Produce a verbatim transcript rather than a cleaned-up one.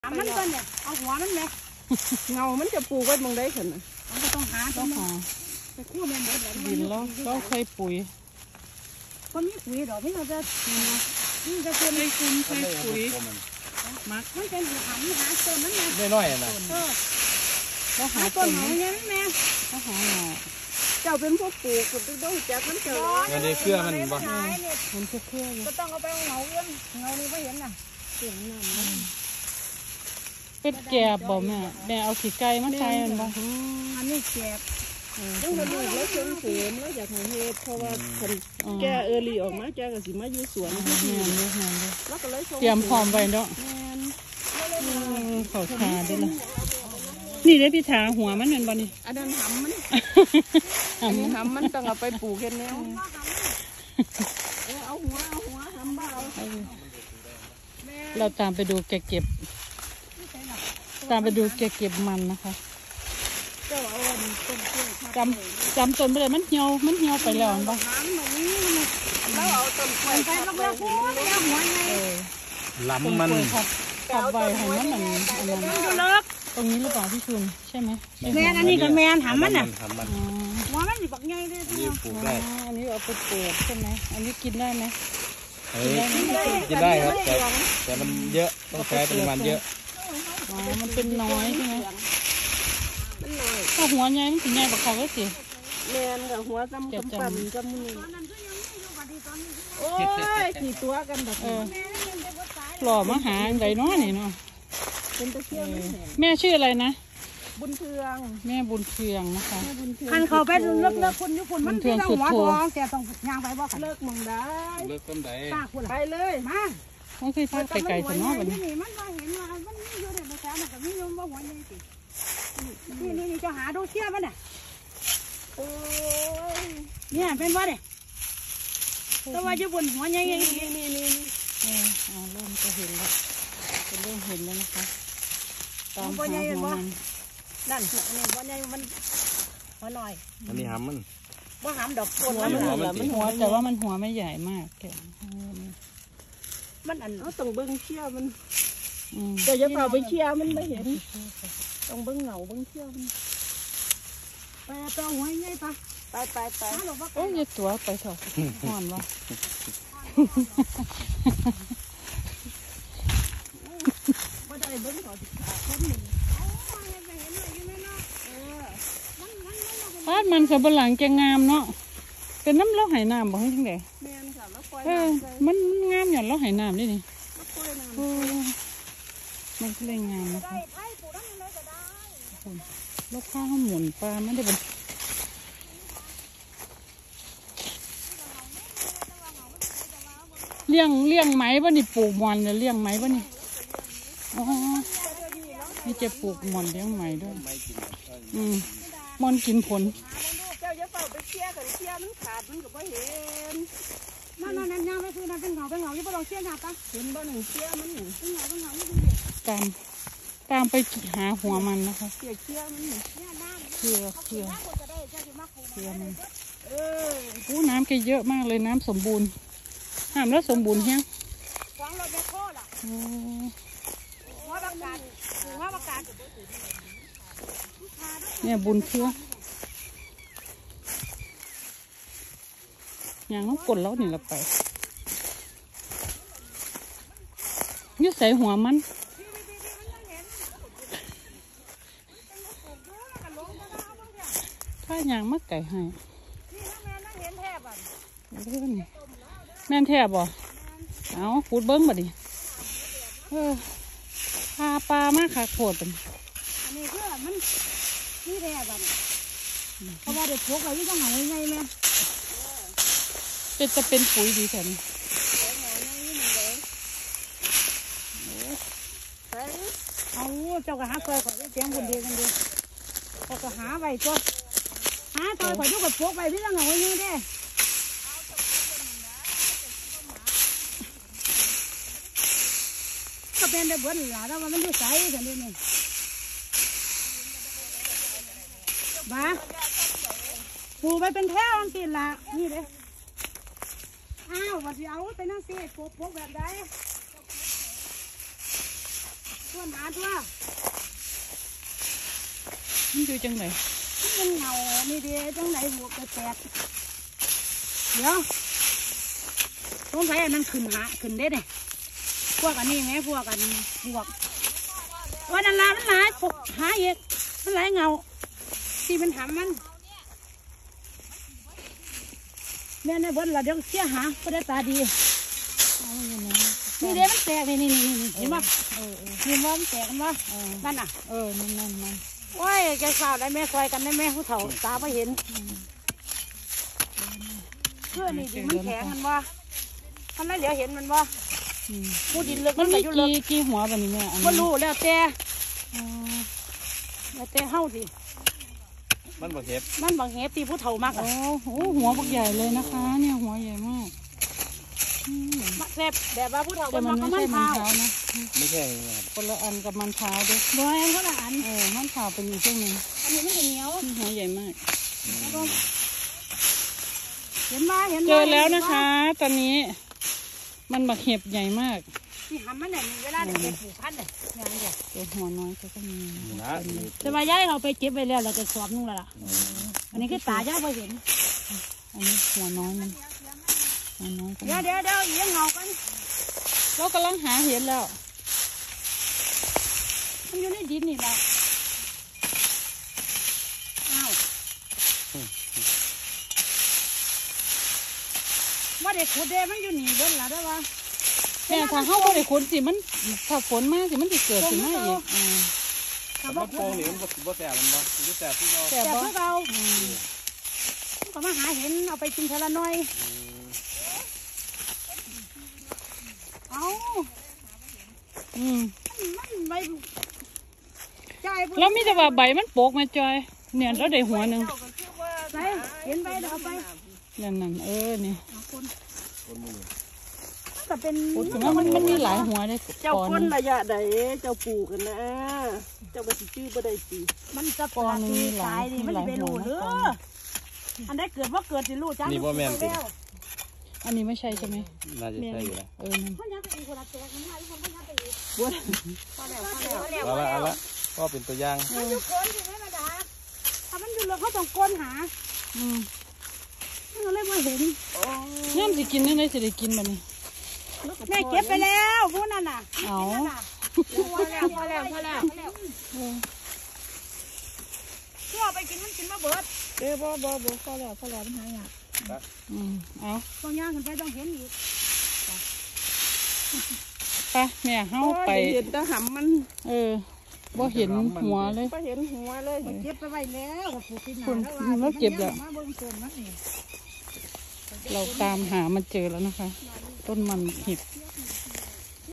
มันก็เนี่ยเอาหัวมันเลยเงามันจะปลูกไว้มองได้ขนาดมันก็ต้องหาต้องหาแต่คู่แม่หมดแล้วดินแล้วก็เคยปุ๋ยก็มีปุ๋ยดอกไม่เราจะนี่จะเป็นเคยคุ้มเคยปุ๋ยมักมันเป็นหาหาต้นนั้นไงได้น้อยนะเออก็หาต้นไหนเนี่ยแม่ก็หาหน่อเจ้าเป็นพวกปลูกก็ต้องแจกมันเจออันนี้เครือมันบ่มันเครือเครือก็ต้องเอาไปเงาเอื้อมเงานี่ไม่เห็นน่ะเสียงน้ำเป็ดแกบบ่แม่แม่เอาขี้ไก่มาใส่มันบ่อันนี้แกบต้องมาดูแล้วเชิงเสริมแล้วอยากให้เฮ็ดเพราะว่าคนแกเออรีออกมาแกก็สิมาอยู่สวนที่นี่แล้วก็เลยเตรียมพร้อมไว้เนาะเขาขาได้ละนี่ได้พี่ถาหัวมันเป็นบ่นี่อันนั้นหำมันอันนี้หำมันต้องเอาไปปลูกเห็นแล้วเอาหัวเอาหัวหำบ้าเราตามไปดูแกเก็บตามไปดูแกเก็บมันนะคะจำจำต้นไปเลยมันเหี่ยวมันเหี่ยวไปแล้วบ่แล้วเอาต้นกล้วยไปลงแล้วพูดแล้วหัวไงลำมันขับใบให้มันมันอันนั้นตรงนี้หรือเปล่าพี่ชุนใช่ไหมแมนอันนี้กับแมนหำมันน่ะหัวมันนี่บักใหญ่เลยนี่ปลูกได้อันนี้เอาไปปลูกใช่ไหมอันนี้กินได้ไหมกินได้ครับแต่แต่มันเยอะต้องใช้ปริมาณเยอะอ๋อมันเป็นน้อยใช่ไหมถ้าหัวใหญ่มันถึงใหญ่กว่าเขาก็สิแมนกับหัวจำกำปั้นจำมือโอ้ยขี่ตัวกันแบบเออหล่อมาหาอะไรเนาะนี่เนาะเป็นตะเคียนแม่ชื่ออะไรนะบุญเทืองแม่บุญเทืองนะคะคันเขาไปเลิกเลิกคนญี่ปุ่นมันที่เราหัวทองแต่ต้องย่างไปบ่เลิกมองได้เลิกต้นไหนไปเลยมาไม่เคยพาไปไกลแต่นอกแบบนี้มันมาเห็นว่ามันมีอยู่ในภาษามันก็มีอยู่ว่าหัวใหญ่สินี่นี่นี่จะหาดูเชี่ยมันเนี่ยโอ้ยเนี่ยเป็นว่าเนี่ยแต่ว่าญี่ปุ่นหัวใหญ่ๆนี่นี่นี่เออเริ่มจะเห็นแล้วจะเริ่มเห็นแล้วนะคะตามหาหัวมันนั่นนี่หัวใหญ่มันหัวหน่อยอันนี้หำมันว่าหำดอกหัวมันมันหัวแต่ว่ามันหัวไม่ใหญ่มากแกมันอันต้องเบิ้งเชี่ยมันแต่จะเผาไปเชี่ยมันไม่เห็นต้องเบิ้งเหงาเบิ้งเชี่ยมันไปเอาหัวใหญ่ปะไปไปไปโอ้ยตัวไปเถอะหอนวะก็ได้เบิ้งก่อนคนหนึ่งบ้านมันสับปะหลังแกงามเนาะเป็นน้ำเล้าไหน้ำบอกให้ทั้งเด็กเออมันงามอย่างเล้าไหน้ำนี่นี่มันก็เลยงามนะคะลูกข้าวหมุนปลาไม่ได้เป็นเลี้ยงเลี้ยงไหมบ้านี่ปลูกมันเนี่ยเลี้ยงไหมบ้านี่อ๋อนี่จะปลูกมันเลี้ยงไหมด้วยอืมมันกินผลเจ้าจะเฝ้าไปเชี่ยกันเชี่ยมันขาดมันก็ไม่เห็นนั่นนั่นนั่นย่างไม่คือนั่นเป็นเงาเป็นเงาที่พวกเราเชี่ยหนาปะเห็นบ้านหนึ่งเชี่ยมันหนึ่งเป็นเงาเป็นเงาตามตามไปหาหัวมันนะคะเชี่ยเชี่ยมันหนึ่งเชี่ยเชี่ยเชี่ยมันเออโอ้น้ำแกเยอะมากเลยน้ำสมบูรณ์น้ำแล้วสมบูรณ์แฮะฟองรถแมคโครล่ะหัวประกาศหัวประกาศเนี่ยบุญเชื่ออย่างต้องกดแล้วนี่เราไปยืดใส่หัวมันถ้าอย่างมักไก่ให้แม่นแทบบ่เอาพูดเบิ้งมาดิเออพาปลามากค่ะโคตรเป็นอันนี้เพื่อมันนี่แทบอ่ะเพราะว่าเด็กพวกเราที่ต้องหาไงแม่จะจะเป็นปุ๋ยดีแค่นี้เอาเจ้าก็หาซอยขอเสียงคนเดียวกันดีเขาก็หาใบตัวหาซอยขอยุกับพวกใบที่ต้องหาไงเด้ก็เป็นได้เบิ้ลหล่ะแล้วมันอยู่ใสกันดิเนี่ยบ้าปูไปเป็นแถวกินละนี่เลยอ้าวว่าสิเอาไปนั่งเสียโป๊กแบบใดตัวหาตัวมันอยู่จังไหนมันเงานี่ดีจังไหนหัวกระแตกเดี๋ยวสงสัยอันนั้นขึ้นหาขึ้นได้เนี่ยพวกอันนี้ไหมพวกอันพวกวันนั้นละมันหลายพวกหาเอกมันหลายเงาที่มันหามันแม่ในบนละเดี๋ยวเสียหาก็ได้ตาดีนี่เดี๋ยวมันแตกนี่นี่นี่เห็นไหมเออเห็นว่ามันแตกกันวะนั่นน่ะเออนั่นนั่นนั่นว้ายแกสาวได้แม่ซอยกันได้แม่ผู้เฒ่าตาไม่เห็นเพื่อนี่ดิมันแข็งมันวะมันไม่เหลียวเห็นมันวะผู้ดินเลิกมันไปมียุ่งเลิกี่กกี่หัวแบบนี้แม่อันบ่นี้รู้แล้วแต่แล้วแต่เฮาสิมันบ่เก็บมันบางแหตีผู้เฒ่ามากโอ้โหหัวบักใหญ่เลยนะคะ เนี่ยหัวใหญ่มากมักแซ่บแบบว่าผู้เฒ่าแต่เป็นมันมักไม่ก็มัใช่นมันเท้าเท้านะไม่ใช่นะครับคนละอันกับมันเท้าด้วยโดยเขาละอันเออมันเท้าเป็นอีกเรื่องหนึงอันนี้ไม่เหนียวหัวใหญ่มากเห็นมาเห็นเจอแล้วนะคะ ตอนนี้ มันบักเห็บใหญ่มากที่หำมันเนี่ยเวลาเด็กผูกพันเนี่ยอย่างเดียวตัวหัวน้อยก็มีนะแต่ว่าย้ายเราไปเก็บไว้แล้วเราจะสอบนู่นแล้วล่ะอันนี้คือตาย้ายไปเห็นอันนี้หัวน้อยมันหัวน้อยก็เดี๋มียวเดี๋ยวเดี๋ยวเลี้ยงเงากันเรากำลังหาเห็ดแล้วมันอยู่ในดินนี่แหละอ้าวว่าเด็กขุดเดมันอยู่นี่เบิ้ลละได้ปะแม่ถ้าเข้าไปในคนสิมันถ้าฝนมากสิมันจะเกิดขึ้นมาอีกอ่าถ้ามับ่นขุโป่ดงนี่มันบ่บ่แตกมันบ่มันจะแตกที่เราแต่แต่บ่พวกเราอืมก็มาหาเห็นเอาไปกินเทละน้อยเอาอืมมันใบใจายแล้วมีแต่ว่าใบมันโปกมาจอยเนี่ยเราได้หัวหนึ่งใส่เห็นใบเดี๋ยวเอาไปนั่นนั่นเออนี่คนมือมันก็เป็นพูดถึงว่ามันมันมีหลายหัวได้เจ้าก่อนคนระยะใดเจ้าปลูกกันนะเจ้าก็สิชื่อบ่ได้สิมันจะปลาตีตายนี่มันจะไปรู้หรืออันได้เกิดว่าเกิดสิรู้จ้าอันนี้ไม่ใช่ใช่ไหมน่าจะใช่อยู่นะเออนั่นพ่อยัดไปอีกคนละแตกมันมาอีกคนพ่อยัดไปอีกบ่พอแล้วพอแล้วเอาละเอาละก็เป็นตัวอย่างมันอยู่ก้นถูกไหมมาดาถ้ามันอยู่เลยเขาต้องก้นหาอืมมันเลยมาเห็นย่ำสิกินนี่เลยสิได้กินแบบนี้แม่เก็บไปแล้วพวกนั้นน่ะเอาพอแล้วพอแล้วพอแล้วเออชั่วไปกินมันกินมาเบิดเอ้บ่บ่บ่พอแล้วพอแล้วมันหายากอืมเอาต้องย่างขึ้นไปต้องเห็นอีกไปแม่เฮาไปเห็นแต่หำมันเออบ่เห็นหัวเลยบ่เห็นหัวเลยเก็บไปไว้แล้วกับผูกที่หนาคุณแล้วว่าแล้วเก็บแล้วมาเบิ่งต้นมันนี่เราตามหามันเจอแล้วนะคะ ต้นมันเห็บม